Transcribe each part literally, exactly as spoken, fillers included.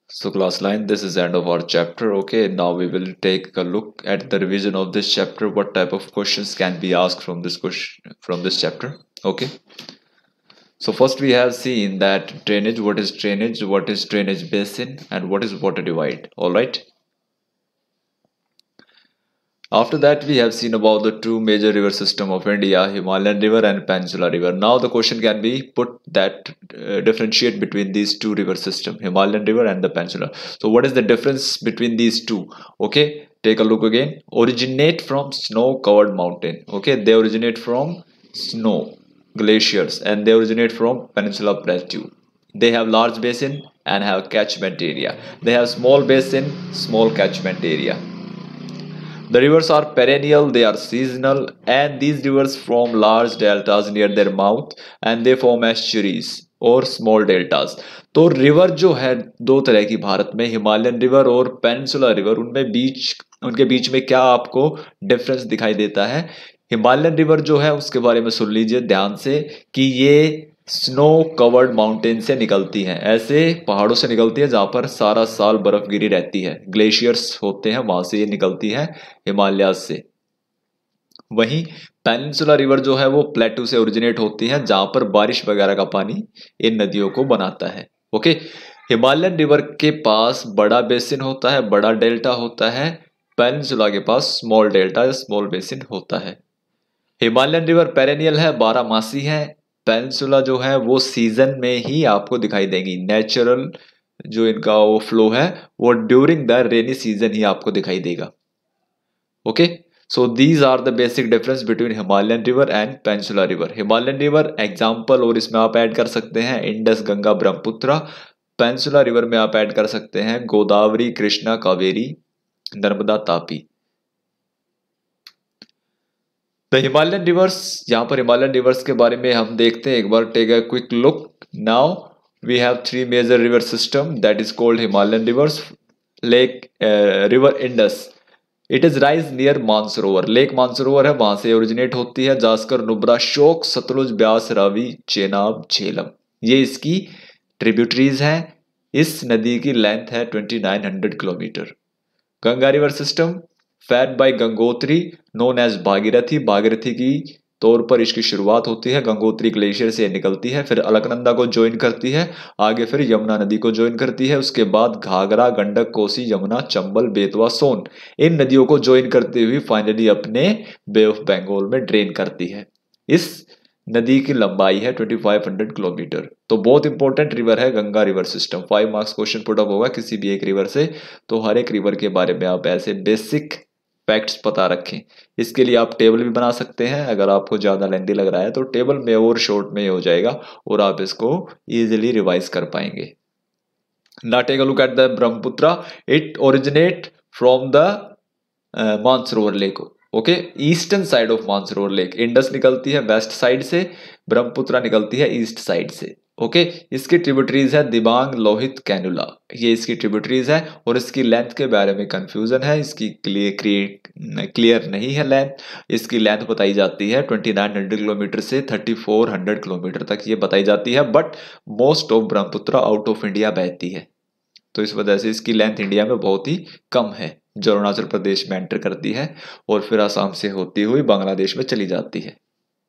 So class line, this is the end of our chapter. Okay, now we will take a look at the revision of this chapter. What type of questions can be asked from this question from this chapter? Okay. So first we have seen that drainage, what is drainage, what is drainage basin, and what is water divide. All right. After that, we have seen about the two major river system of India, Himalayan river and Peninsular river. Now the question can be put that uh, differentiate between these two river system, Himalayan river and the Peninsular. So what is the difference between these two? Okay, take a look again. Originate from snow-covered mountain. Okay, they originate from snow, glaciers, and they originate from Peninsula Plateau. They have large basin and have catchment area. They have small basin, small catchment area. The rivers are perennial, they are seasonal, and these rivers form large deltas near their mouth and they form estuaries और small deltas. तो river जो है दो तरह की भारत में, Himalayan river और peninsular river, उनमें बीच उनके बीच में क्या आपको डिफरेंस दिखाई देता है? हिमालयन रिवर जो है उसके बारे में सुन लीजिए ध्यान से कि ये स्नो कवर्ड माउंटेन से निकलती हैं, ऐसे पहाड़ों से निकलती है जहां पर सारा साल बर्फ गिरी रहती है, ग्लेशियर्स होते हैं, वहां से ये निकलती है हिमालय से. वहीं पेनिनसुला रिवर जो है वो प्लेटू से ओरिजिनेट होती है जहां पर बारिश वगैरह का पानी इन नदियों को बनाता है. ओके, हिमालयन रिवर के पास बड़ा बेसिन होता है, बड़ा डेल्टा होता है. पेनिनसुला के पास स्मॉल डेल्टा या स्मॉल बेसिन होता है. हिमालयन रिवर पेरेनियल है, बारह मासी है. पेनिनसुला जो है वो सीजन में ही आपको दिखाई देगी. नेचुरल जो इनका वो फ्लो है वो ड्यूरिंग द रेनी सीजन ही आपको दिखाई देगा. Okay, so these are the basic difference between Himalayan river and peninsula river. Himalayan river example और इसमें आप ऐड कर सकते हैं Indus, Ganga, Brahmaputra. Peninsula river में आप ऐड कर सकते हैं Godavari, Krishna, Kaveri, Narmada, Tapi. The Himalayan rivers, यहाँ पर हिमालयन रिवर्स के बारे में हम देखते हैं एक बार. Take a quick look. Now we have three major river system that is called Himalayan rivers. Lake river Indus, it is rise near Mansarovar. Lake Mansarovar है, वहां से ओरिजिनेट होती है. जास्कर, नुब्रा, शोक, सतलुज, ब्यास, रावी, चेनाब, झेलम, ये इसकी ट्रिब्यूटरीज हैं. इस नदी की लेंथ है twenty nine hundred kilometre. Ganga river system fed by Gangotri known as Bhagirathi. Bhagirathi की तौर पर इसकी शुरुआत होती है, गंगोत्री ग्लेशियर से निकलती है, फिर अलकनंदा को ज्वाइन करती है, आगे फिर यमुना नदी को ज्वाइन करती है, उसके बाद घाघरा, गंडक, कोसी, यमुना, चंबल, बेतवा, सोन, इन नदियों को ज्वाइन करते हुए फाइनली अपने बे ऑफ बंगाल में ड्रेन करती है. इस नदी की लंबाई है पच्चीस सौ किलोमीटर. तो बहुत इंपॉर्टेंट रिवर है Ganga river system. Five marks question put up होगा किसी भी एक रिवर से. तो हर एक रिवर के बारे में आप ऐसे बेसिक फैक्ट्स पता रखें. इसके लिए आप टेबल भी बना सकते हैं. अगर आपको ज्यादा लेंथी लग रहा है तो टेबल में और शॉर्ट में हो जाएगा और आप इसको इजीली रिवाइज कर पाएंगे. Now take a look at the Brahmaputra. It originate from the Mansarovar lake. Okay, eastern side of Mansarovar lake. Indus निकलती है वेस्ट साइड से, ब्रह्मपुत्र निकलती है ईस्ट साइड से. ओके, इसकी ट्रिब्यूटरीज है दिबांग, लोहित, कैनुला, ये इसकी ट्रिब्यूटरीज है. और इसकी लेंथ के बारे में कंफ्यूजन है, इसकी क्लियर क्लियर नहीं है लेंथ. इसकी लेंथ बताई जाती है ट्वेंटी नाइन हंड्रेड किलोमीटर से थर्टी फोर हंड्रेड किलोमीटर तक ये बताई जाती है. But most of Brahmaputra out of India बहती है, तो इस वजह से इसकी लेंथ इंडिया में बहुत ही कम है, जो अरुणाचल प्रदेश में एंटर करती है और फिर आसाम से होती हुई बांग्लादेश में चली जाती है.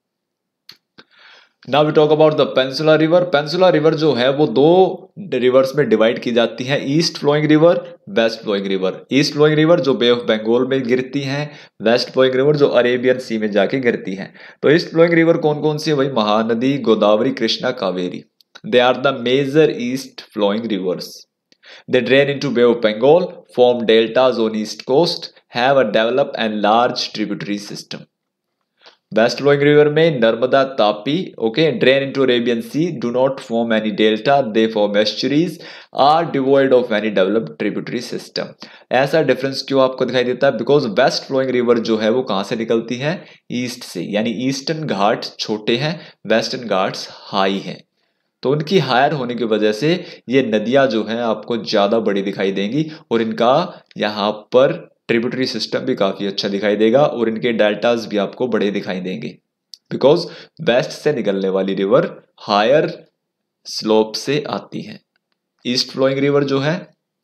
Now we talk about the peninsula river. Peninsula river जो है वो दो रिवर्स में डिवाइड की जाती है, east flowing river, west flowing river. East flowing river जो बे ऑफ बंगाल में गिरती हैं, वेस्ट फ्लोइंग रिवर जो अरेबियन सी में जाके गिरती हैं. तो ईस्ट फ्लोइंग रिवर कौन कौन सी है भाई? Mahanadi, Godavari, Krishna, Kaveri. They are the major east flowing rivers. They drain into Bay of Bengal, form deltas on east coast, have a developed and large tributary system. West flowing river में Narmada, Tapi, okay, drain into Arabian Sea, do not form any delta, they form estuaries, are devoid of any developed tributary system. ऐसा difference क्यों आपको दिखाई देता है? Because West flowing river जो है वो कहाँ से निकलती है? ईस्ट से, यानी ईस्टर्न घाट छोटे हैं, वेस्टर्न घाट्स हाई हैं. तो उनकी हायर होने की वजह से ये नदियां जो हैं आपको ज्यादा बड़ी दिखाई देंगी और इनका यहाँ पर ट्रिब्यूटरी सिस्टम भी काफी अच्छा दिखाई देगा और इनके डेल्टास भी आपको बड़े दिखाई देंगे. बिकॉज वेस्ट से निकलने वाली रिवर हायर स्लोप से आती है. ईस्ट फ्लोइंग रिवर जो है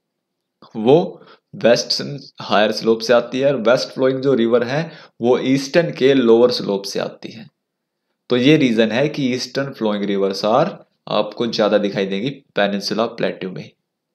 वो वेस्टर्न हायर स्लोप से आती है, और वेस्ट फ्लोइंग जो रिवर है वो ईस्टर्न के लोअर स्लोप से आती है। तो ये रीजन है कि ईस्टर्न फ्लोइंग रिवर्स आर आपको ज्यादा दिखाई देंगी पेनिनसुला प्लेट्यू में।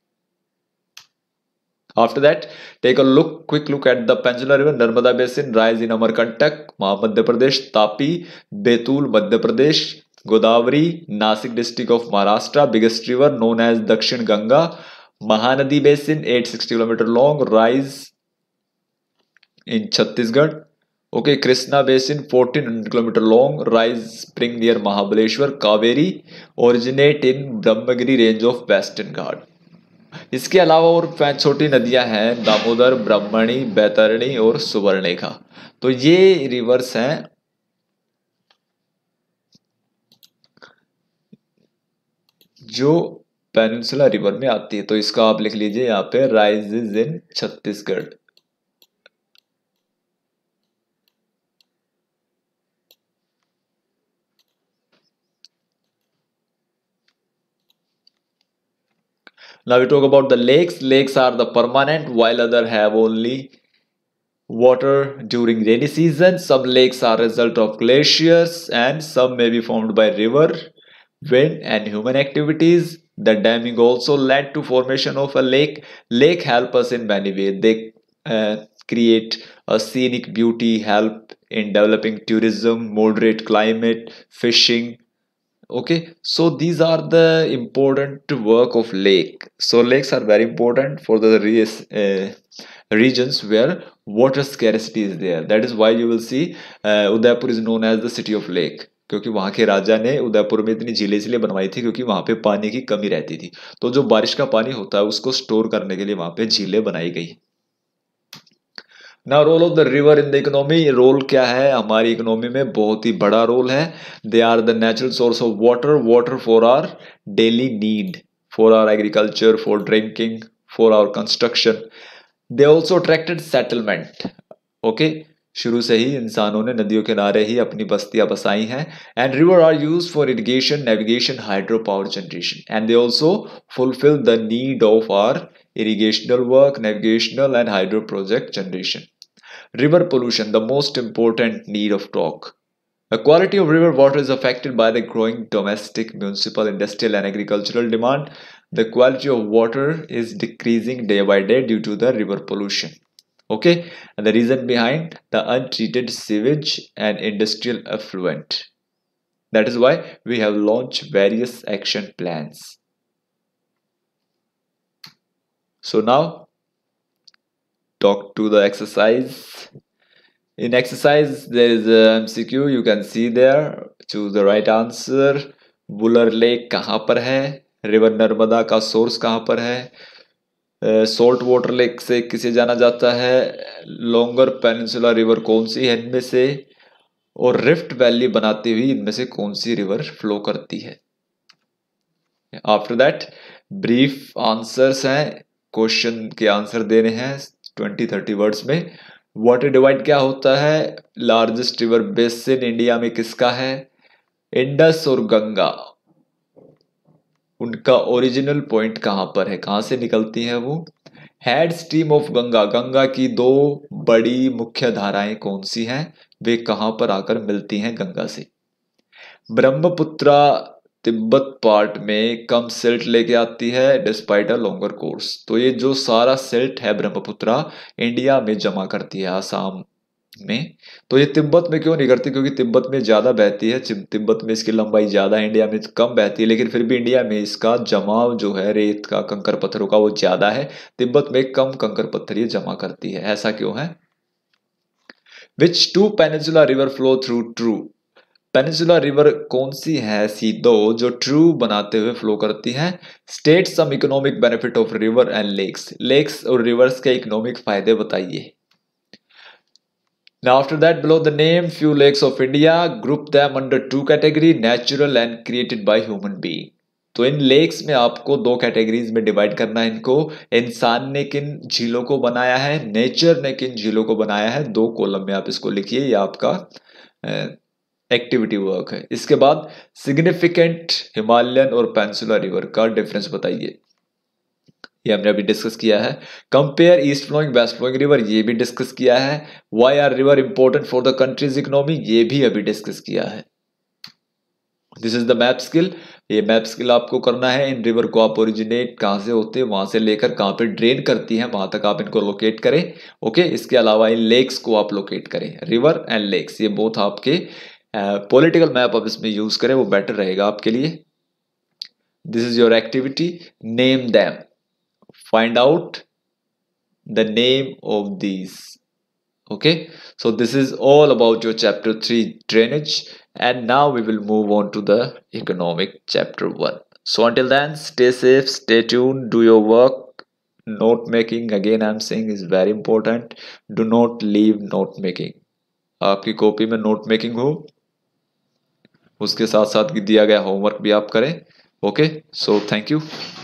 After that, take a look, quick look at the Peninsular River. Narmada Basin rise in Amarkantak, Madhya Pradesh. Tapi, Betul, Madhya Pradesh. Godavari, Nasik district of Maharashtra. Biggest river known as Dakshin Ganga. Mahanadi Basin, eight hundred sixty kilometer long, rise in Chhattisgarh. Okay, Krishna Basin, fourteen hundred kilometer long, rise spring near Mahabaleshwar. Kaveri, originate in Brahmagiri range of Western Ghat. इसके अलावा और पांच छोटी नदियां हैं, दामोदर, ब्राह्मणी, बैतरणी और सुवर्णरेखा। तो ये रिवर्स हैं जो पेनिनसुला रिवर में आती है। तो इसका आप लिख लीजिए यहाँ पे, rises in Chhattisgarh. Now we talk about the lakes. Lakes are the permanent, while other have only water during rainy season. Some lakes are result of glaciers and some may be formed by river, wind and human activities. The damming also led to formation of a lake. Lake help us in many ways. They uh, create a scenic beauty, help in developing tourism, moderate climate, fishing. Okay, so these are the important work of lake. So lakes are very important for the uh, regions where water scarcity is there. That is why you will see uh, Udaipur is known as the city of lake, क्योंकि वहां के राजा ने उदयपुर में इतनी झीलें इसलिए बनवाई थी क्योंकि वहां पे पानी की कमी रहती थी। तो जो बारिश का पानी होता है उसको स्टोर करने के लिए वहां पे झीलें बनाई गई। ना role of the river in the economy. Role क्या है हमारी इकोनॉमी में? बहुत ही बड़ा रोल है। They are the natural source of water, water for our daily need, for our agriculture, for drinking, for our construction. They also attracted settlement. Okay, शुरू से ही इंसानों ने नदियों के किनारे ही अपनी बस्तियां बसाई हैं। And river are use for irrigation, navigation, hydro power generation, and they also fulfil the need of our irrigational work, navigational and hydro project generation. River pollution, the most important need of talk. The quality of river water is affected by the growing domestic, municipal, industrial and agricultural demand. The quality of water is decreasing day by day due to the river pollution. Okay, and the reason behind the untreated sewage and industrial effluent. That is why we have launched various action plans. So now talk to the exercise. In exercise there is a M C Q, you can see there. Choose the right answer. Buller Lake कहाँ पर है? River Narmada का source कहाँ पर है? Salt water lake से किसे जाना जाता है? लॉन्गर पेनिनसुला रिवर कौन सी है इनमें से? और रिफ्ट वैली बनाती हुई इनमें से कौन सी रिवर फ्लो करती है? आफ्टर दैट ब्रीफ आंसर्स हैं, क्वेश्चन के आंसर देने हैं ट्वेंटी थर्टी वर्ड्स में। वाटर डिवाइड क्या होता है? लार्जेस्ट रिवर बेसिन इंडिया में किसका है? इंडस और गंगा। उनका ओरिजिनल पॉइंट कहां पर है, कहां से निकलती है वो? Head stream of Ganga, Ganga की दो बड़ी मुख्य धाराएं कौन सी हैं, वे कहां पर आकर मिलती हैं गंगा से? ब्रह्मपुत्रा तिब्बत पार्ट में कम सिल्ट लेके आती है डिस्पाइट अ लॉन्गर कोर्स। तो ये जो सारा सिल्ट है ब्रह्मपुत्रा इंडिया में जमा करती है आसाम में। तो ये तिब्बत में क्यों नहीं करती? क्योंकि तिब्बत में ज्यादा बहती है, तिब्बत में इसकी लंबाई ज्यादा है, इंडिया में कम बहती है, लेकिन फिर भी इंडिया में इसका जमाव जो है रेत का, कंकर पत्थरों का, वो ज्यादा है। तिब्बत में कम कंकर पत्थर ये जमा करती है। ऐसा क्यों है? Which two peninsula river flow through true. Peninsula river कौन सी है ऐसी दो जो ट्रू बनाते हुए फ्लो करती हैं? State some economic benefit of river and lakes. Lakes और रिवर्स के इकोनॉमिक फायदे बताइए। Now after that, below the name few lakes of India, group them under two category, natural and created by human being. तो इन lakes में आपको दो categories में divide करना है इनको। इंसान ने किन झीलों को बनाया है, नेचर ने किन झीलों को बनाया है। दो कॉलम में आप इसको लिखिए, ये आपका एक्टिविटी वर्क है। इसके बाद सिग्निफिकेंट हिमालयन और पेनिनसुला रिवर का डिफरेंस बताइए। ये हमने अभी डिस्कस किया है। Compare east flowing west flowing river, ये भी डिस्कस किया है। Why are river important for the country's economy, ये भी अभी डिस्कस किया है। This is the map skill. ये मैप स्किल आपको करना है। इन रिवर को आप ओरिजिनेट कहाँ से होते हैं, वहां से लेकर कहाँ पे ड्रेन करती हैं, वहां तक आप इनको लोकेट करें। ओके, इसके अलावा इन लेक्स को आप लोकेट करें। रिवर एंड लेक्स ये बोथ आपके पॉलिटिकल मैप आप इसमें यूज करें, वो बेटर रहेगा आपके लिए। This is your activity, name them, find out the name of these. Okay, so this is all about your chapter three drainage, and now we will move on to the economic chapter one. So until then, stay safe, stay tuned, do your work. Note making, again I'm saying, is very important. Do not leave note making. आपकी copy में note making हो, उसके साथ साथ दिया गया homework भी आप करें। Okay, so thank you.